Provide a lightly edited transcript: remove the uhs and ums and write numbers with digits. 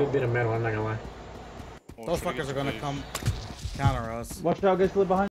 good bit of metal, I'm not gonna lie. Those fuckers are gonna come counter us. Watch out, guys, behind.